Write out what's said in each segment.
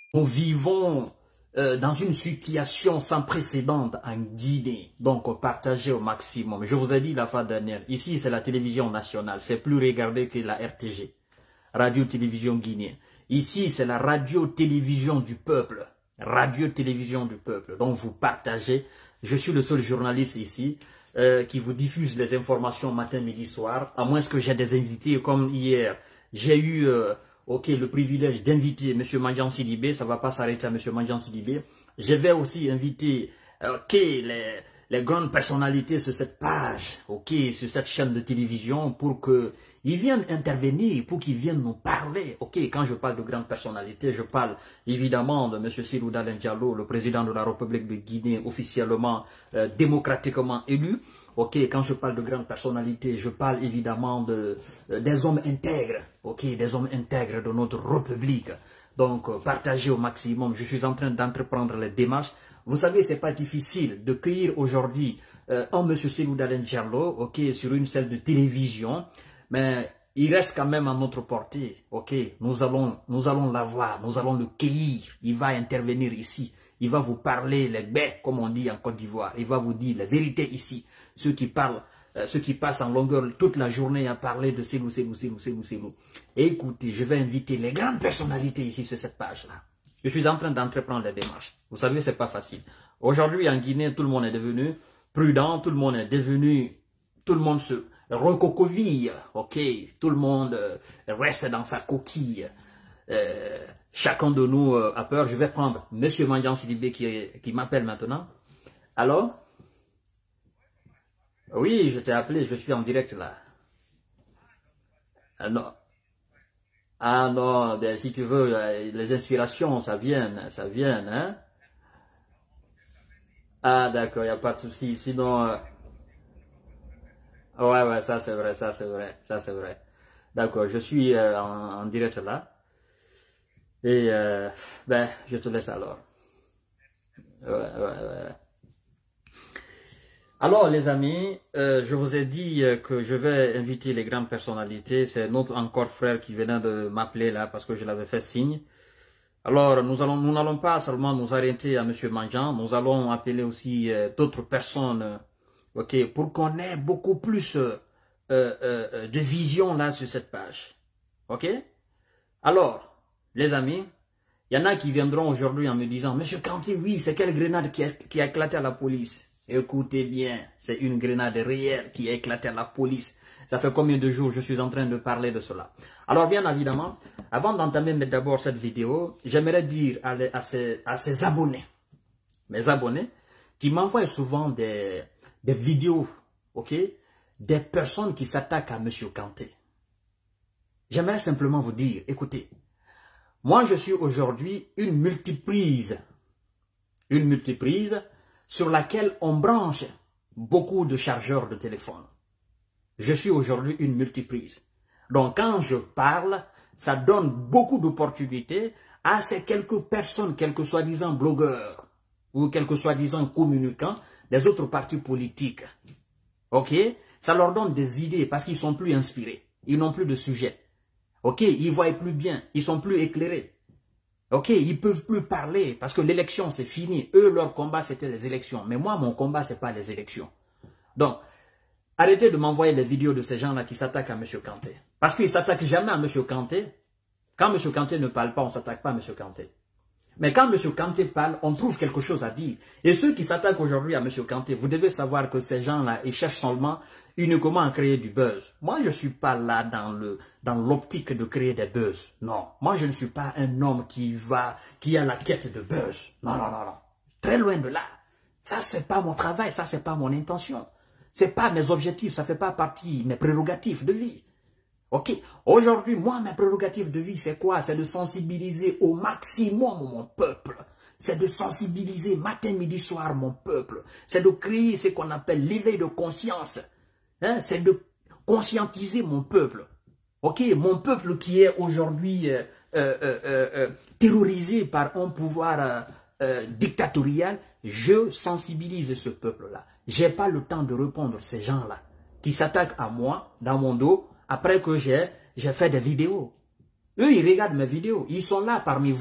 Nous vivons dans une situation sans précédent en Guinée, donc partagez au maximum. Je vous ai dit la fois dernière, ici c'est la télévision nationale, c'est plus regardé que la RTG, Radio-Télévision Guinée. Ici c'est la radio-télévision du peuple, radio-télévision du peuple, donc vous partagez. Je suis le seul journaliste ici qui vous diffuse les informations matin, midi, soir, à moins que j'ai des invités comme hier. J'ai eu le privilège d'inviter M. Mandian Sidibé, ça ne va pas s'arrêter à M. Mandian Sidibé. Je vais aussi inviter les grandes personnalités sur cette page, sur cette chaîne de télévision, pour qu'ils viennent intervenir, pour qu'ils viennent nous parler. Quand je parle de grandes personnalités, je parle évidemment de M. Cellou Dalein Diallo, le président de la République de Guinée, officiellement, démocratiquement élu. Quand je parle de grandes personnalités, je parle évidemment des hommes intègres, des hommes intègres de notre République. Donc, partagez au maximum. Je suis en train d'entreprendre les démarches. Vous savez, c'est pas difficile de cueillir aujourd'hui un monsieur Cellou Dalein Diallo, sur une salle de télévision, mais il reste quand même à notre portée, Nous allons l'avoir, nous allons le cueillir. Il va intervenir ici. Il va vous parler les baies, comme on dit en Côte d'Ivoire. Il va vous dire la vérité ici. Ceux qui passent en longueur toute la journée à parler de Cellou. Et écoutez, je vais inviter les grandes personnalités ici sur cette page-là. Je suis en train d'entreprendre les démarches. Vous savez, c'est pas facile. Aujourd'hui, en Guinée, tout le monde est devenu prudent, tout le monde se recocoville, tout le monde reste dans sa coquille. Chacun de nous a peur. Je vais prendre M. Mandian Sidibé qui m'appelle maintenant. Alors? Oui, je t'ai appelé, je suis en direct là. Ah non, ben, si tu veux, les inspirations, ça vient, hein? Ah d'accord, il n'y a pas de souci, sinon... Ouais, ça c'est vrai. D'accord, je suis en direct là. Et, je te laisse alors. Ouais. Alors les amis, je vous ai dit que je vais inviter les grandes personnalités. C'est notre encore frère qui venait de m'appeler là parce que je l'avais fait signe. Alors nous n'allons pas seulement nous arrêter à M. Mandian, nous allons appeler aussi d'autres personnes, pour qu'on ait beaucoup plus de vision là sur cette page. Alors, les amis, il y en a qui viendront aujourd'hui en me disant, Monsieur Kanté, oui, c'est quelle grenade qui a éclaté à la police? Écoutez bien, c'est une grenade réelle qui a éclaté à la police. Ça fait combien de jours je suis en train de parler de cela? Alors bien évidemment, avant d'entamer d'abord cette vidéo, j'aimerais dire à ces abonnés, mes abonnés, qui m'envoient souvent des vidéos, des personnes qui s'attaquent à M. Kanté. J'aimerais simplement vous dire, écoutez, moi je suis aujourd'hui une multiprise sur laquelle on branche beaucoup de chargeurs de téléphone. Je suis aujourd'hui une multiprise. Donc quand je parle, ça donne beaucoup d'opportunités à ces quelques personnes, quelques soi-disant blogueurs ou quelques soi-disant communicants des autres partis politiques. Ça leur donne des idées parce qu'ils sont plus inspirés. Ils n'ont plus de sujet. Ils voient plus bien. Ils sont plus éclairés. Ils peuvent plus parler parce que l'élection c'est fini. Eux, leur combat c'était les élections. Mais moi, mon combat c'est pas les élections. Donc, arrêtez de m'envoyer les vidéos de ces gens-là qui s'attaquent à M. Kanté. Parce qu'ils ne s'attaquent jamais à M. Kanté. Quand M. Kanté ne parle pas, on ne s'attaque pas à M. Kanté. Mais quand M. Kanté parle, on trouve quelque chose à dire. Et ceux qui s'attaquent aujourd'hui à M. Kanté, vous devez savoir que ces gens-là, ils cherchent seulement uniquement à créer du buzz. Moi, je ne suis pas là dans l'optique de créer des buzz. Non. Moi, je ne suis pas un homme qui a la quête de buzz. Non. Très loin de là. Ça, c'est pas mon travail. Ça, c'est pas mon intention. C'est pas mes objectifs. Ça fait pas partie de mes prérogatives de vie. Aujourd'hui, moi, mes prérogatives de vie, c'est quoi? C'est de sensibiliser au maximum mon peuple. C'est de sensibiliser matin, midi, soir mon peuple. C'est de créer ce qu'on appelle l'éveil de conscience. C'est de conscientiser mon peuple. Mon peuple qui est aujourd'hui terrorisé par un pouvoir dictatorial, je sensibilise ce peuple-là. J'ai pas le temps de répondre à ces gens-là qui s'attaquent à moi, dans mon dos, après que j'ai fait des vidéos. Eux, ils regardent mes vidéos. Ils sont là parmi vous.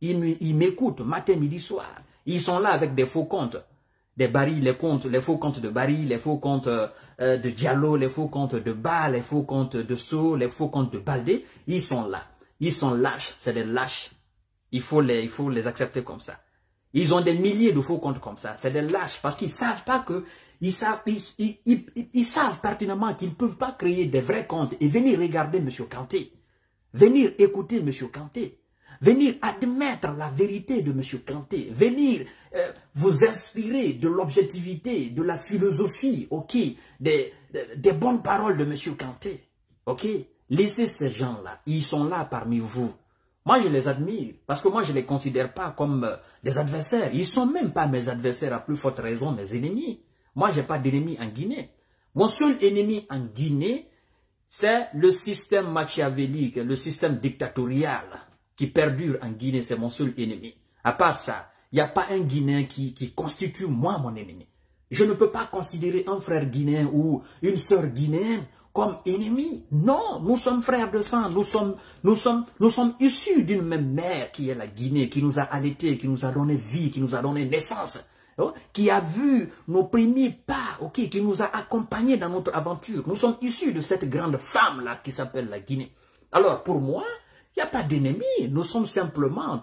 Ils m'écoutent matin, midi, soir. Ils sont là avec des faux comptes. Des barils, les faux comptes de Barry, les faux comptes de Diallo, les faux comptes de Ba, les faux comptes de So, les faux comptes de Baldé. Ils sont là. Ils sont lâches. C'est des lâches. Il faut les accepter comme ça. Ils ont des milliers de faux comptes comme ça. C'est des lâches parce qu'ils savent pas que ils savent pertinemment qu'ils ne peuvent pas créer des vrais comptes et venir regarder M. Kanté. Venir écouter M. Kanté. Venir admettre la vérité de M. Kanté. Venir vous inspirer de l'objectivité, de la philosophie, ok, des bonnes paroles de M. Kanté. Ok, laissez ces gens-là. Ils sont là parmi vous. Moi, je les admire parce que moi, je ne les considère pas comme des adversaires. Ils ne sont même pas mes adversaires, à plus forte raison, mes ennemis. Moi, je n'ai pas d'ennemis en Guinée. Mon seul ennemi en Guinée, c'est le système machiavélique, le système dictatorial qui perdure en Guinée. C'est mon seul ennemi. À part ça, il n'y a pas un Guinéen qui constitue moi mon ennemi. Je ne peux pas considérer un frère guinéen ou une sœur guinéenne comme ennemi. Non, nous sommes frères de sang, nous sommes issus d'une même mère qui est la Guinée, qui nous a allaités, qui nous a donné vie, qui nous a donné naissance, qui a vu nos premiers pas, ok, qui nous a accompagnés dans notre aventure. Nous sommes issus de cette grande femme-là qui s'appelle la Guinée. Alors pour moi, il n'y a pas d'ennemis, nous sommes simplement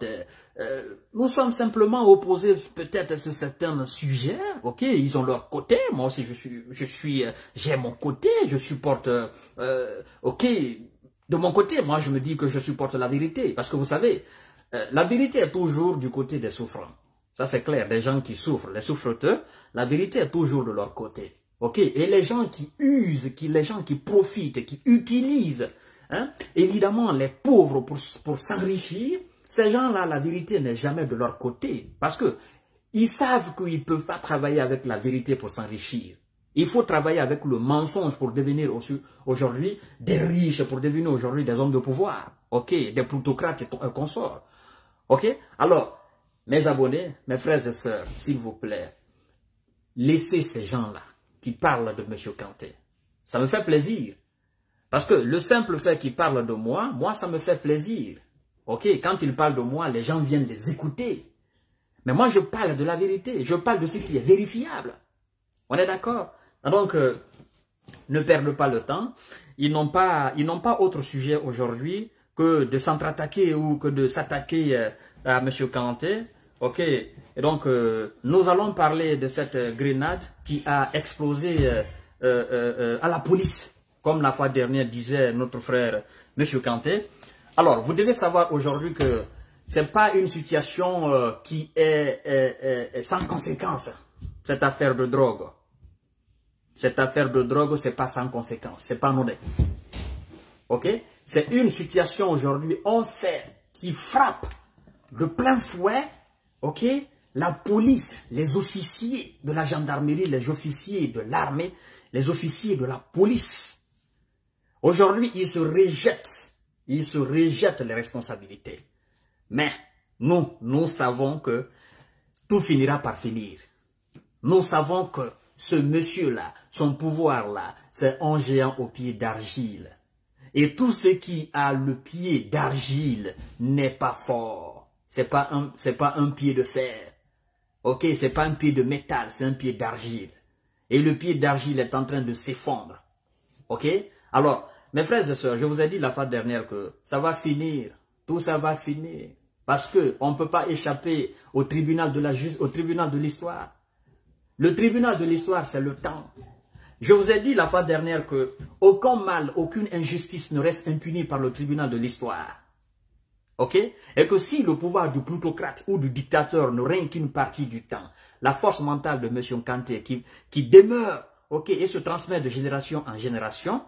opposés peut-être sur certains sujets, ok, ils ont leur côté, moi aussi j'ai mon côté, je supporte, ok, de mon côté, moi je me dis que je supporte la vérité, parce que vous savez, la vérité est toujours du côté des souffrants, ça c'est clair, les gens qui souffrent, les souffreteurs, la vérité est toujours de leur côté, ok, et les gens qui usent, les gens qui profitent, qui utilisent, hein, évidemment les pauvres pour s'enrichir, ces gens-là, la vérité n'est jamais de leur côté. Parce que ils savent qu'ils ne peuvent pas travailler avec la vérité pour s'enrichir. Il faut travailler avec le mensonge pour devenir aujourd'hui des riches, pour devenir aujourd'hui des hommes de pouvoir. Ok, des plutocrates et consorts. Ok, alors, mes abonnés, mes frères et sœurs, s'il vous plaît, laissez ces gens-là qui parlent de M. Kanté. Ça me fait plaisir. Parce que le simple fait qu'ils parlent de moi, ça me fait plaisir. Ok, quand ils parlent de moi, les gens viennent les écouter. Mais moi, je parle de la vérité. Je parle de ce qui est vérifiable. On est d'accord? Donc, ne perdez pas le temps. Ils n'ont pas autre sujet aujourd'hui que de s'entre-attaquer ou que de s'attaquer à M. Kanté. Ok, et donc, nous allons parler de cette grenade qui a explosé à la police, comme la fois dernière disait notre frère M. Kanté. Alors, vous devez savoir aujourd'hui que ce n'est pas une situation qui est sans conséquence, cette affaire de drogue. Cette affaire de drogue, ce n'est pas sans conséquence, ce n'est pas anodin. Ok? C'est une situation aujourd'hui, en fait, qui frappe de plein fouet, ok? La police, les officiers de la gendarmerie, les officiers de l'armée, les officiers de la police. Aujourd'hui, ils se rejettent les responsabilités. Mais nous savons que tout finira par finir. Nous savons que ce monsieur-là, son pouvoir-là, c'est un géant au pied d'argile. Et tout ce qui a le pied d'argile n'est pas fort. C'est pas un pied de fer. Ok, c'est pas un pied de métal, c'est un pied d'argile. Et le pied d'argile est en train de s'effondrer. Ok? Alors, mes frères et sœurs, je vous ai dit la fois dernière que ça va finir. Tout ça va finir. Parce qu'on ne peut pas échapper au tribunal de la justice, au tribunal de l'histoire. Le tribunal de l'histoire, c'est le temps. Je vous ai dit la fois dernière que aucun mal, aucune injustice ne reste impunie par le tribunal de l'histoire. Ok? Et que si le pouvoir du plutocrate ou du dictateur ne règne qu'une partie du temps, la force mentale de M. Kanté qui demeure, ok, et se transmet de génération en génération,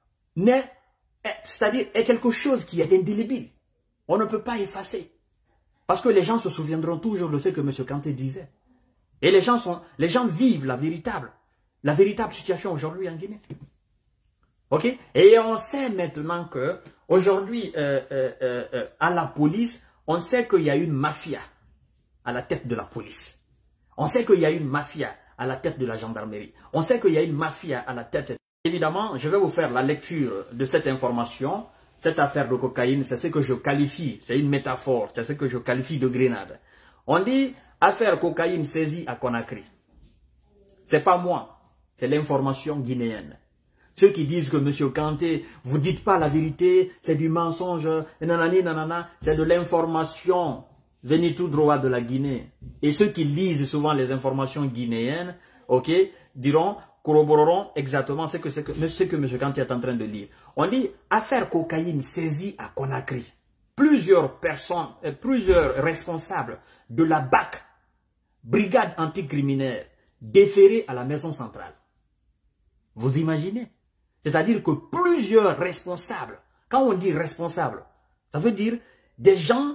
c'est-à-dire est quelque chose qui est indélébile. On ne peut pas effacer. Parce que les gens se souviendront toujours de ce que M. Kanté disait. Et les gens vivent la véritable situation aujourd'hui en Guinée. Ok? Et on sait maintenant que aujourd'hui, à la police, on sait qu'il y a une mafia à la tête de la police. On sait qu'il y a une mafia à la tête de la gendarmerie. On sait qu'il y a une mafia à la tête. Évidemment, je vais vous faire la lecture de cette information cette affaire de cocaïne, c'est ce que je qualifie, c'est une métaphore, c'est ce que je qualifie de grenade. On dit affaire cocaïne saisie à Conakry. C'est pas moi, c'est l'information guinéenne. Ceux qui disent que M. Kanté, vous dites pas la vérité, c'est du mensonge, nanani, nanana, c'est de l'information venue tout droit de la Guinée. Et ceux qui lisent souvent les informations guinéennes, ok, diront, corroboreront exactement ce que M. Kanté est en train de lire. On dit affaire cocaïne saisie à Conakry. Plusieurs personnes, plusieurs responsables de la BAC, brigade anticriminelle, déférés à la maison centrale. Vous imaginez? C'est-à-dire que plusieurs responsables, quand on dit responsables, ça veut dire des gens,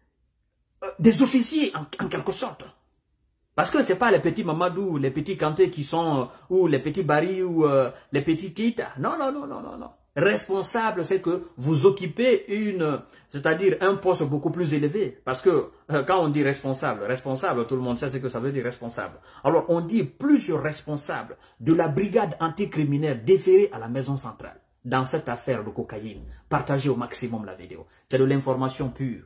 des officiers en quelque sorte. Parce que ce n'est pas les petits Mamadou, les petits Kanté qui sont, ou les petits Bari, ou les petits Keita. Non, non, non, non, non, non. Responsable, c'est que vous occupez c'est-à-dire un poste beaucoup plus élevé. Parce que quand on dit responsable, tout le monde sait ce que ça veut dire responsable. Alors on dit plusieurs responsables de la brigade anticriminelle déférée à la maison centrale dans cette affaire de cocaïne. Partagez au maximum la vidéo. C'est de l'information pure.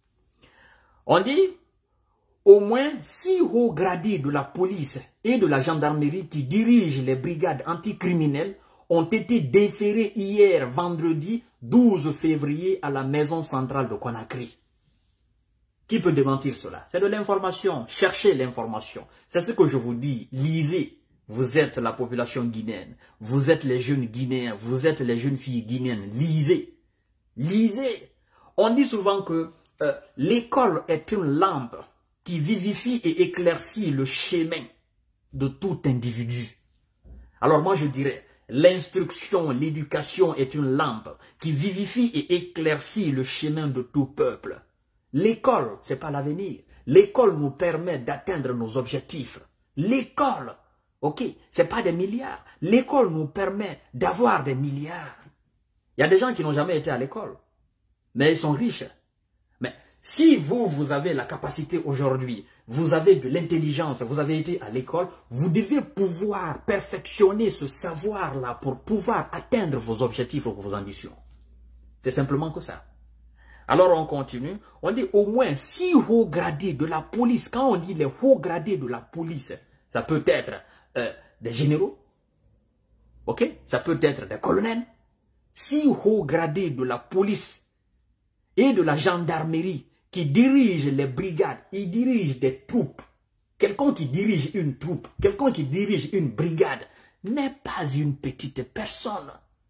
On dit au moins 6 hauts gradés de la police et de la gendarmerie qui dirigent les brigades anticriminelles ont été déférés hier, vendredi 12 février, à la maison centrale de Conakry. Qui peut démentir cela? C'est de l'information. Cherchez l'information. C'est ce que je vous dis. Lisez. Vous êtes la population guinéenne. Vous êtes les jeunes Guinéens. Vous êtes les jeunes filles guinéennes. Lisez. Lisez. On dit souvent que l'école est une lampe qui vivifie et éclaircit le chemin de tout individu. Alors moi je dirais, l'instruction, l'éducation est une lampe qui vivifie et éclaircit le chemin de tout peuple. L'école, ce n'est pas l'avenir. L'école nous permet d'atteindre nos objectifs. L'école, ok, ce n'est pas des milliards. L'école nous permet d'avoir des milliards. Il y a des gens qui n'ont jamais été à l'école, mais ils sont riches. Mais si vous avez la capacité aujourd'hui, vous avez de l'intelligence, vous avez été à l'école, vous devez pouvoir perfectionner ce savoir-là pour pouvoir atteindre vos objectifs ou vos ambitions. C'est simplement que ça. Alors on continue, on dit au moins 6 hauts gradés de la police. Quand on dit les hauts gradés de la police, ça peut être des généraux, ok? Ça peut être des colonels. 6 hauts gradés de la police et de la gendarmerie qui dirigent les brigades, ils dirigent des troupes. Quelqu'un qui dirige une troupe, quelqu'un qui dirige une brigade n'est pas une petite personne.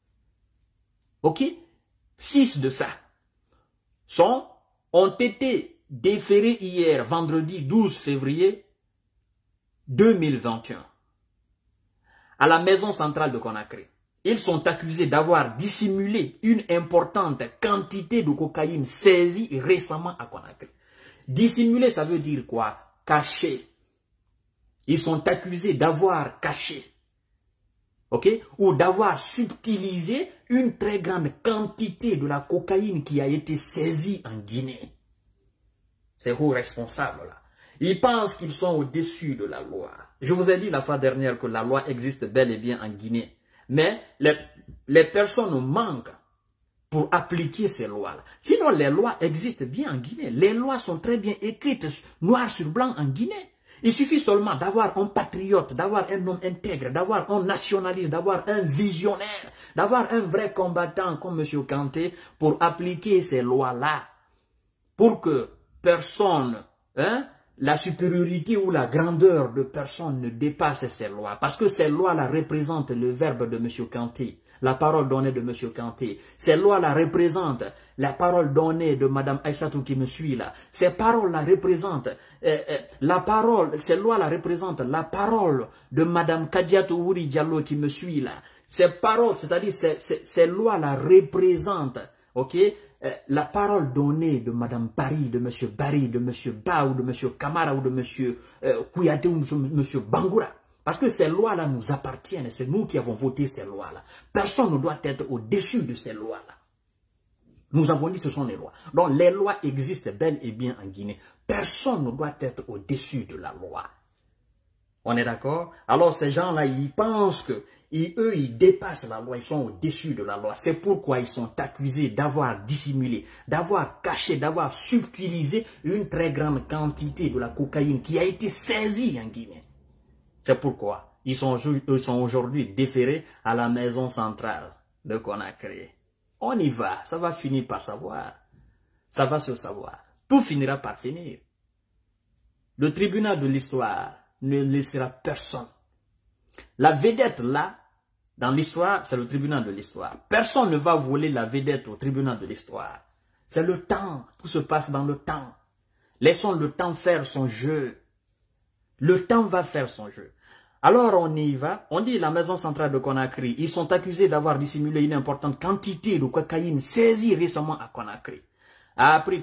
Ok? 6 de ça ont été déférés hier, vendredi 12 février 2021, à la maison centrale de Conakry. Ils sont accusés d'avoir dissimulé une importante quantité de cocaïne saisie récemment à Conakry. Dissimuler, ça veut dire quoi? Caché. Ils sont accusés d'avoir caché, ok, ou d'avoir subtilisé une très grande quantité de la cocaïne qui a été saisie en Guinée. Ces hauts responsables là, ils pensent qu'ils sont au-dessus de la loi. Je vous ai dit la fois dernière que la loi existe bel et bien en Guinée. Mais les personnes manquent pour appliquer ces lois-là. Sinon, les lois existent bien en Guinée. Les lois sont très bien écrites, noir sur blanc en Guinée. Il suffit seulement d'avoir un patriote, d'avoir un homme intègre, d'avoir un nationaliste, d'avoir un visionnaire, d'avoir un vrai combattant comme M. Kanté pour appliquer ces lois-là. Pour que personne, la supériorité ou la grandeur de personne ne dépasse ces lois. Parce que ces lois-là représentent le verbe de M. Kanté, la parole donnée de M. Kanté. Ces lois-là représentent la parole donnée de Mme Aïssatou qui me suit là. Ces paroles-là représentent ces lois-là représentent la parole de Mme Kadiatou Ouri Diallo qui me suit là. Ces paroles, c'est-à-dire ces lois-là représentent, ok, la parole donnée de Mme Paris, de M. Barry, de M. Ba ou de M. Kamara ou de M. Kouyaté ou de M. Bangoura. Parce que ces lois-là nous appartiennent, c'est nous qui avons voté ces lois-là. Personne ne doit être au-dessus de ces lois-là. Nous avons dit que ce sont les lois. Donc les lois existent bel et bien en Guinée. Personne ne doit être au-dessus de la loi. On est d'accord? Alors ces gens-là, ils pensent que eux, ils dépassent la loi, ils sont au-dessus de la loi. C'est pourquoi ils sont accusés d'avoir dissimulé, d'avoir caché, d'avoir subtilisé une très grande quantité de la cocaïne qui a été saisie en Guinée. C'est pourquoi ils sont aujourd'hui déférés à la maison centrale de Conakry. On y va, ça va finir par savoir. Ça va se savoir. Tout finira par finir. Le tribunal de l'histoire ne laissera personne. La vedette là, dans l'histoire, c'est le tribunal de l'histoire. Personne ne va voler la vedette au tribunal de l'histoire. C'est le temps. Tout se passe dans le temps. Laissons le temps faire son jeu. Le temps va faire son jeu. Alors on y va. On dit la maison centrale de Conakry. Ils sont accusés d'avoir dissimulé une importante quantité de cocaïne saisie récemment à Conakry. A appris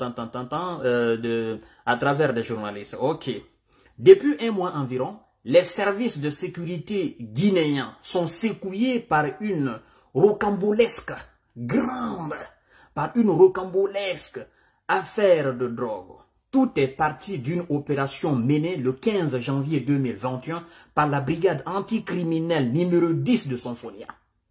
à travers des journalistes. Ok. Depuis un mois environ, les services de sécurité guinéens sont secoués par une rocambolesque affaire de drogue. Tout est parti d'une opération menée le 15 janvier 2021 par la brigade anticriminelle numéro 10 de Sonfonia,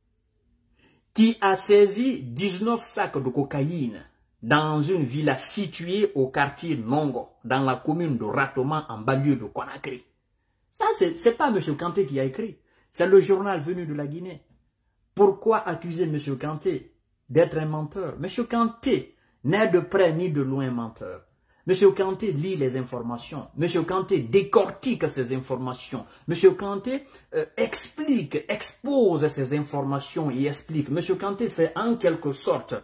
qui a saisi 19 sacs de cocaïne dans une villa située au quartier Nongo, dans la commune de Ratoma, en banlieue de Conakry. Ça, c'est pas M. Kanté qui a écrit. C'est le journal venu de la Guinée. Pourquoi accuser M. Kanté d'être un menteur? M. Kanté n'est de près ni de loin menteur. M. Kanté lit les informations. M. Kanté décortique ces informations. M. Kanté explique, expose ces informations et explique. M. Kanté fait en quelque sorte...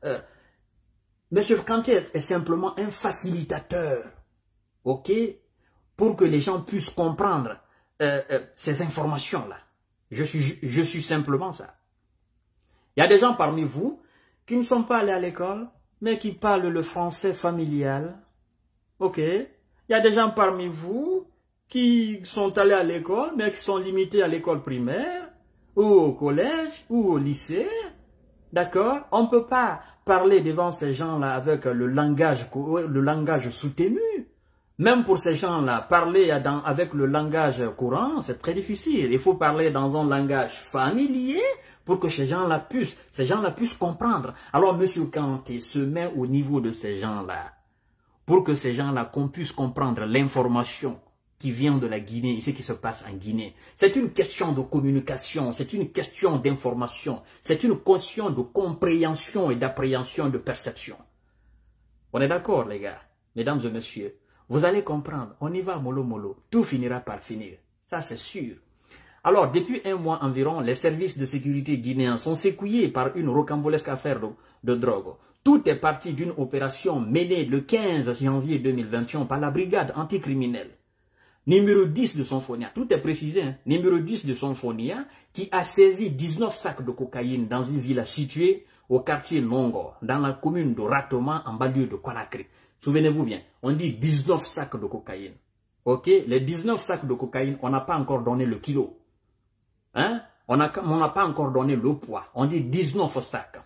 M. Kanté est simplement un facilitateur. Ok? Pour que les gens puissent comprendre ces informations-là. Je suis simplement ça. Il y a des gens parmi vous qui ne sont pas allés à l'école, mais qui parlent le français familial. Ok? Il y a des gens parmi vous qui sont allés à l'école, mais qui sont limités à l'école primaire, ou au collège, ou au lycée. D'accord? On ne peut pas parler devant ces gens-là avec le langage soutenu. Même pour ces gens-là, parler avec le langage courant, c'est très difficile. Il faut parler dans un langage familier pour que ces gens-là puissent comprendre. Alors, M. Kanté se met au niveau de ces gens-là pour que ces gens-là qu'on puisse comprendre l'information qui vient de la Guinée et ce qui se passe en Guinée. C'est une question de communication, c'est une question d'information, c'est une question de compréhension et d'appréhension, de perception. On est d'accord, les gars, mesdames et messieurs? Vous allez comprendre, on y va mollo mollo, tout finira par finir, ça c'est sûr. Alors, depuis un mois environ, les services de sécurité guinéens sont secoués par une rocambolesque affaire de drogue. Tout est parti d'une opération menée le 15 janvier 2021 par la brigade anticriminelle numéro 10 de Sonfonia, tout est précisé, hein, numéro 10 de Sonfonia, qui a saisi 19 sacs de cocaïne dans une villa située au quartier Nongo, dans la commune de Ratoma, en banlieue de Conakry. Souvenez-vous bien, on dit 19 sacs de cocaïne. Ok, les 19 sacs de cocaïne, on n'a pas encore donné le kilo. Hein? On n'a pas encore donné le poids. On dit 19 sacs.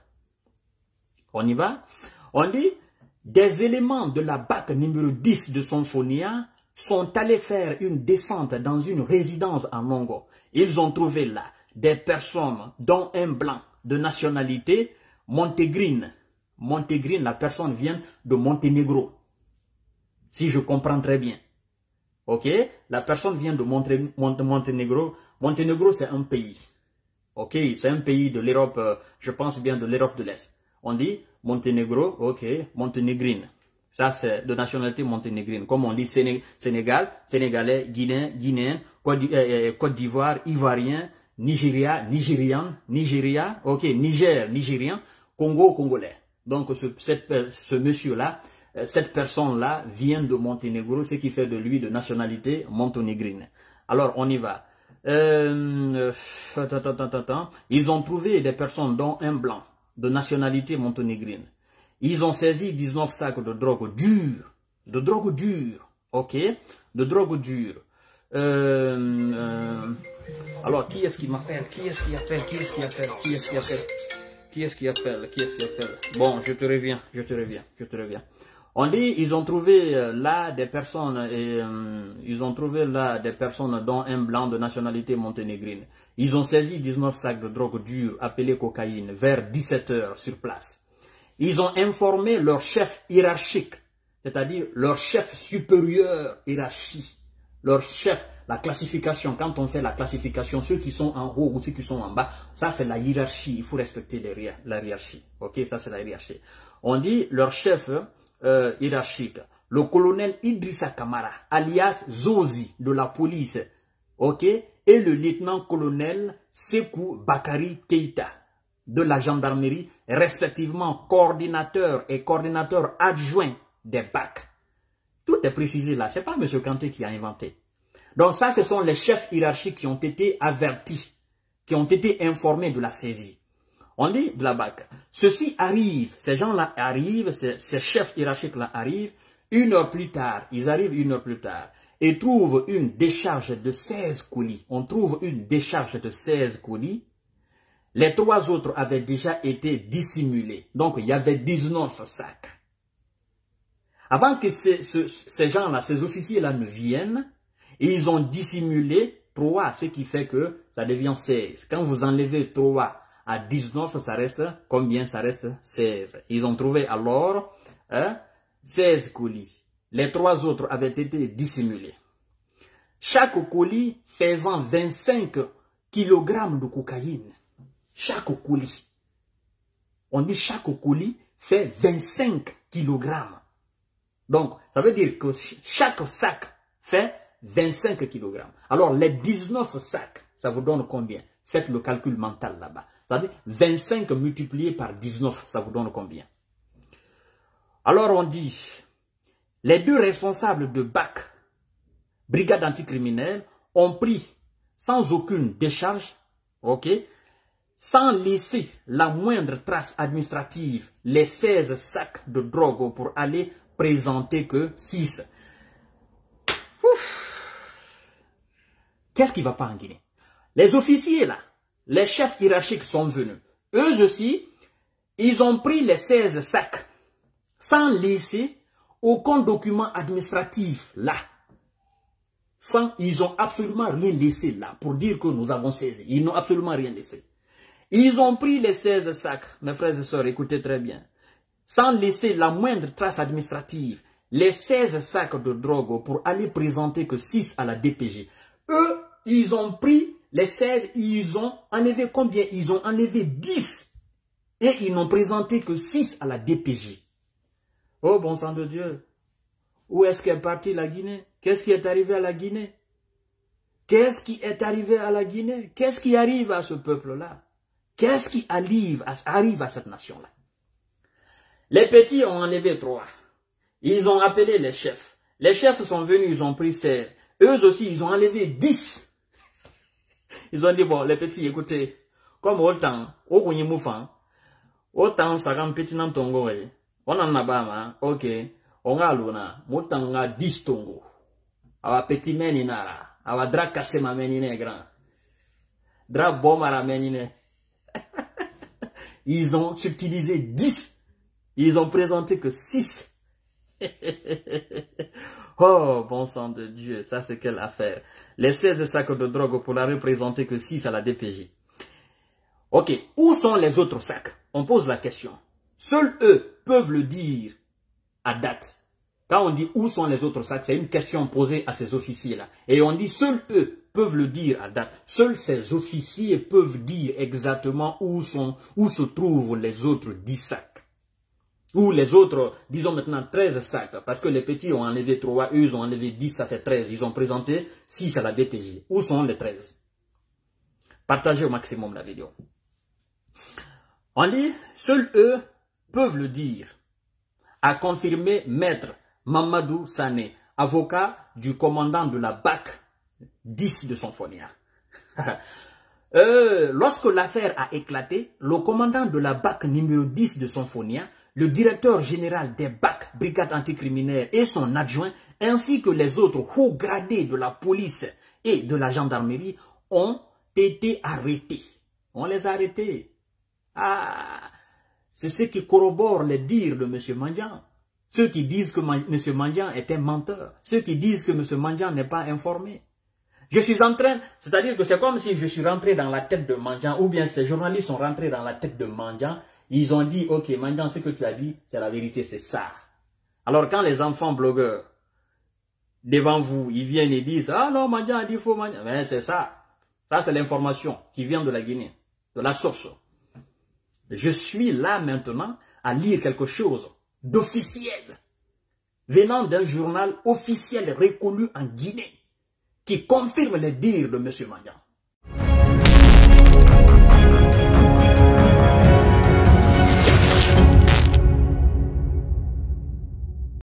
On y va? On dit, des éléments de la BAC numéro 10 de Sonfonia sont allés faire une descente dans une résidence à Nongo. Ils ont trouvé là des personnes, dont un blanc de nationalité monténégrine. Monténégrine, la personne vient de Monténégro. Si je comprends très bien. Ok? La personne vient de Monténégro. Monténégro, c'est un pays. Ok? C'est un pays de l'Europe, je pense bien de l'Europe de l'Est. On dit Monténégro, ok, monténégrine. Ça, c'est de nationalité monténégrine. Comme on dit Sénégal, Sénégalais, Guinéen, Guinéen, Côte d'Ivoire, Ivoirien, Nigeria, Nigeria, ok, Niger, Nigérien, Congo, Congolais. Donc, ce monsieur-là, cette personne-là vient de Monténégro, ce qui fait de lui de nationalité monténégrine. Alors, on y va. Ils ont trouvé des personnes, dont un blanc, de nationalité monténégrine. Ils ont saisi 19 sacs de drogue dure. De drogue dure. Ok? De drogue dure. Alors, qui est-ce qui m'appelle? Qui est-ce qui appelle? Qui est-ce qui appelle? Qui est-ce qui appelle? Qui est-ce qui appelle? Qui est-ce qui appelle? Bon, je te reviens. On dit ils ont trouvé là des personnes dont un blanc de nationalité monténégrine. Ils ont saisi 19 sacs de drogue dure appelée cocaïne vers 17 h sur place. Ils ont informé leur chef hiérarchique, c'est-à-dire leur chef supérieur hiérarchie, leur chef, la classification. Quand on fait la classification, ceux qui sont en haut ou ceux qui sont en bas, ça c'est la hiérarchie. Il faut respecter la hiérarchie. Ok, ça c'est la hiérarchie. On dit leur chef hiérarchique, le colonel Idrissa Kamara, alias Zozi de la police, ok, et le lieutenant-colonel Sekou Bakari Keita de la gendarmerie, respectivement coordinateur et coordinateur adjoint des BAC. Tout est précisé là, c'est pas M. Kanté qui a inventé. Donc ça, ce sont les chefs hiérarchiques qui ont été avertis, qui ont été informés de la saisie. On dit de la BAC. Ceci arrive, ces gens-là arrivent, ces chefs hiérarchiques-là arrivent, 1 heure plus tard, ils arrivent 1 heure plus tard, et trouvent une décharge de 16 colis. On trouve une décharge de 16 colis. Les 3 autres avaient déjà été dissimulés. Donc, il y avait 19 sacs. Avant que ces gens-là, ces officiers-là ne viennent, ils ont dissimulé 3, ce qui fait que ça devient 16. Quand vous enlevez 3 à 19, ça reste combien? Ça reste 16. Ils ont trouvé alors 16 colis. Les 3 autres avaient été dissimulés. Chaque colis faisant 25 kg de cocaïne. Chaque colis. On dit chaque colis fait 25 kg. Donc, ça veut dire que chaque sac fait 25 kg. Alors, les 19 sacs, ça vous donne combien? Faites le calcul mental là-bas. Ça veut dire 25 multiplié par 19, ça vous donne combien? Alors, on dit, les 2 responsables de BAC, brigade anticriminelle, ont pris sans aucune décharge, ok, sans laisser la moindre trace administrative, les 16 sacs de drogue pour aller présenter que 6. Qu'est-ce qui ne va pas en Guinée? Les officiers là, les chefs hiérarchiques sont venus. Eux aussi, ils ont pris les 16 sacs sans laisser aucun document administratif là. Ils n'ont absolument rien laissé là pour dire que nous avons saisi. Ils n'ont absolument rien laissé. Ils ont pris les 16 sacs, mes frères et sœurs, écoutez très bien, sans laisser la moindre trace administrative, les 16 sacs de drogue pour aller présenter que 6 à la DPJ. Eux, ils ont pris les 16, ils ont enlevé combien? Ils ont enlevé 10 et ils n'ont présenté que 6 à la DPJ. Oh bon sang de Dieu, où est-ce qu'est partie la Guinée? Qu'est-ce qui est arrivé à la Guinée? Qu'est-ce qui est arrivé à la Guinée? Qu'est-ce qui arrive à ce peuple-là? Qu'est-ce qui arrive à cette nation-là? Les petits ont enlevé 3. Ils ont appelé les chefs. Les chefs sont venus, ils ont pris 16. Eux aussi, ils ont enlevé 10. Ils ont dit, bon, les petits, écoutez, comme autant, autant ça rend petit dans ton go, on en a bama, ok, on a l'una, moutan a 10 tongo. Awa petit meninara, awa dra kasema menine grand. Dra bomara menine. Ils ont subtilisé 10. Ils ont présenté que 6. Oh, bon sang de Dieu, ça c'est quelle affaire. Les 16 sacs de drogue pour la représenter que 6 à la DPJ. Ok, où sont les autres sacs? On pose la question. Seuls eux peuvent le dire à date. Quand on dit où sont les autres sacs, c'est une question posée à ces officiers-là. Et on dit seuls eux peuvent le dire à date. Seuls ces officiers peuvent dire exactement où se trouvent les autres 10 sacs. Ou les autres, disons maintenant 13 sacs. Parce que les petits ont enlevé 3, eux ils ont enlevé 10, ça fait 13. Ils ont présenté 6 à la DPJ. Où sont les 13? Partagez au maximum la vidéo. On dit, seuls eux peuvent le dire. A confirmé Maître Mamadou Sané, avocat du commandant de la BAC 10 de Sonfonia. Lorsque l'affaire a éclaté, le commandant de la BAC numéro 10 de Sonfonia, le directeur général des BAC, brigade anticriminelle, et son adjoint, ainsi que les autres hauts gradés de la police et de la gendarmerie, ont été arrêtés. On les a arrêtés. Ah, c'est ce qui corrobore les dires de M. Mandian. Ceux qui disent que M. Mandian est un menteur. Ceux qui disent que M. Mandian n'est pas informé. Je suis en train, c'est-à-dire que c'est comme si je suis rentré dans la tête de Mandian, ou bien ces journalistes sont rentrés dans la tête de Mandian, ils ont dit, ok, Mandian, ce que tu as dit, c'est la vérité, c'est ça. Alors quand les enfants blogueurs, devant vous, ils viennent et disent, ah non, Mandian a dit faux, Mandian, mais c'est ça. Ça, c'est l'information qui vient de la Guinée, de la source. Je suis là maintenant à lire quelque chose d'officiel, venant d'un journal officiel reconnu en Guinée, qui confirme les dires de M. Mandian.